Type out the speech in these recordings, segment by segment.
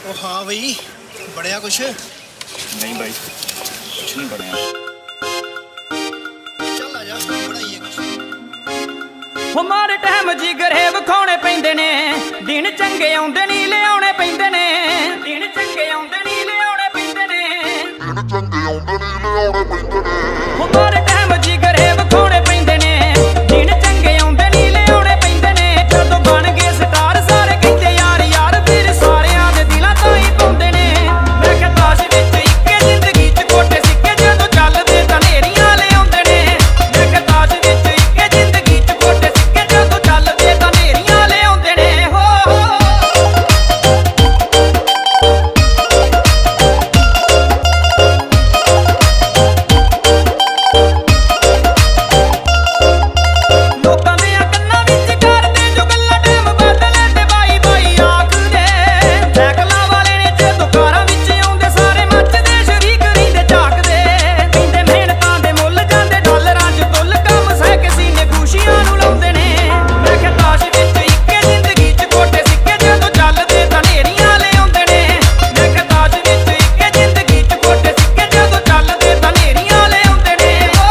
ओ हाँ बई, बढ़िया कुछ नहीं भाई, कुछ नहीं बढ़िया। चल आजा बढ़ाइए कुछ। हमारे टाइम जी गरे विखाने पैंदे ने, दिन चंगे आउंदे नी लियाउने पैंदे ने, दिन चंगे आउंदे नी लियाउने पैंदे ने, दिन चंगे आउंदे नी लियाउने पैंदे ने। हमारे टाइम जी गरे विखाने पैंदे ने, दिन चंगे आउंदे नी लियाउने पैंदे ने। जदों बन गए स्टार सारे कहंदे यार यार फिर सारियां दे दिलां तां ही पाउंदे ने। मैं कहा ताश विच इक्के जिंदगी च कोटे सिक्के जदों चलदे तां नेरियां लिआउंदे ने। मैं कहा ताश विच इक्के जिंदगी च कोटे सिक्के जदों चलदे तां नेरियां लिआउंदे ने। हो लोकां दे कंनां विच करदे जो गल्लां टाइम बदले ते बाई बाई आखदे। साइकलां वाले ने जदों कारां विच आउंदे सारे मचदे शरीक रहिंदे झाकदे। कहंदे मिहनतां दे मुੱਲ ਜਾਂਦੇ ਡਾਲਰਾਂ 'ਚ ਤੁੱਲ ਕੰਮ ਸਹਿ ਕੇ ਸੀਨੇ ਖੁਸ਼ੀਆਂ ਨੂੰ ਲਾਉਂਦੇ ਨੇ। ਮੈਂ ਕਿਹਾ ਤਾਸ਼ ਵਿੱਚ ਇੱਕੇ ਜ਼ਿੰਦਗੀ 'ਚ ਕੋਟੇ ਸਿੱਕੇ ਜਦੋਂ ਚੱਲਦੇ ਤਾਂ ਨੇਰੀਆਂ ਲਿਆਉਂਦੇ ਨੇ। ਮੈਂ ਕਿਹਾ ਤਾਸ਼ ਵਿੱਚ ਇੱਕੇ ਜ਼ਿੰਦਗੀ 'ਚ ਕੋਟੇ ਸਿੱਕੇ ਜਦੋਂ ਚੱਲਦੇ ਤਾਂ ਨੇਰੀਆਂ ਲਿਆਉਂਦੇ ਨੇ।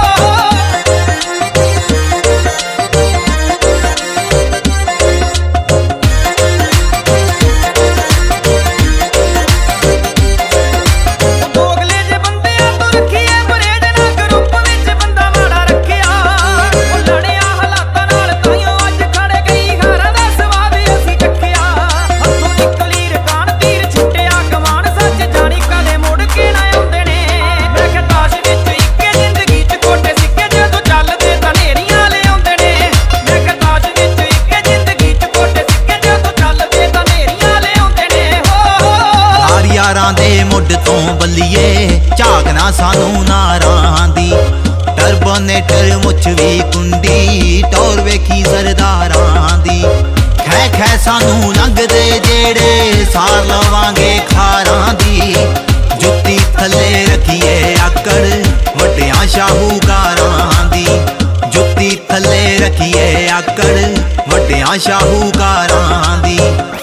ਦੋਗਲੇ ਜੇ ਬੰਦਿਆਂ ਤੋਂ ਰੱਖੀਏ ਪਰਹੇਜ਼ ਨਾ ਗਰੁੱਪ ਵਿੱਚ ਬੰਦਾ ਮਾੜਾ ਰੱਖਿਆ। ਉਹ ਲੜਿਆ ਹਾਲਾਤਾਂ ਨਾਲ ਤਾਈਓ ਅੱਜ ਖੜੇ ਗਈ ਹਾਰਾਂ ਦਾ ਸਵਾਦ ਅਸੀਂ ਚੱਖਿਆ। ਹੱਥੋਂ ਨਿਕਲੀ ਰਕਾਨ ਤੀਰ ਛੁੱਟਿਆ ਕਮਾਨ ਸੱਚ ਜਾਣੀ ਕਦੇ ਮੁੜ ਕੇ ਨਾ ਆਉਂਦੇ ਨੇ। ਮੈਂ ਕਿਹਾ ਤਾਸ਼ ਵਿੱਚ ਇੱਕੇ ਜ਼ਿੰਦਗੀ 'ਚ ਕੋਟੇ ਸਿੱਕੇ ਜਦੋਂ ਚੱਲਦੇ ਤਾਂ ਨੇਰੀਆਂ ਲਿਆਉਂਦੇ ਨੇ। ਮੈਂ ਕਿਹਾ ਤਾਸ਼ ਵਿੱਚ ਇੱਕੇ ਜ਼ਿੰਦਗੀ 'ਚ ਕੋਟੇ ਸਿੱਕੇ ਜਦੋਂ ਚੱਲਦੇ ਤਾਂ ਨੇਰੀਆਂ ਲਿਆਉਂਦੇ ਨੇ। ਹੋ यार यारां दे मुੱਢ ਤੋਂ ਬੱਲੀਏ ਝਾਕ ਨਾ ਸਾਨੂੰ ਨਾਰਾਂ ਦੀ। ਟਰਬੋਨੇਟਰ ਮੁੱਛ ਵੀ ਕੁੰਡੀ ਟੌਰ ਵੇਖੀ ਸਰਦਾਰਾਂ ਦੀ। ਖੈ ਖੈ ਸਾਨੂੰ ਲੰਘਦੇ ਜਿਹੜੇ ਸਾਰ ਲਵਾਂਗੇ ਖਾਰਾਂ ਦੀ। ਜੁੱਤੀ ਥੱਲੇ ਰੱਖੀਏ ਆਕੜ ਵੱਡਿਆਂ ਸ਼ਾਹੂਕਾਰਾਂ ਦੀ। ਜੁੱਤੀ ਥੱਲੇ ਰੱਖੀਏ ਆਕੜ ਵੱਡਿਆਂ ਸ਼ਾਹੂਕਾਰਾਂ ਦੀ।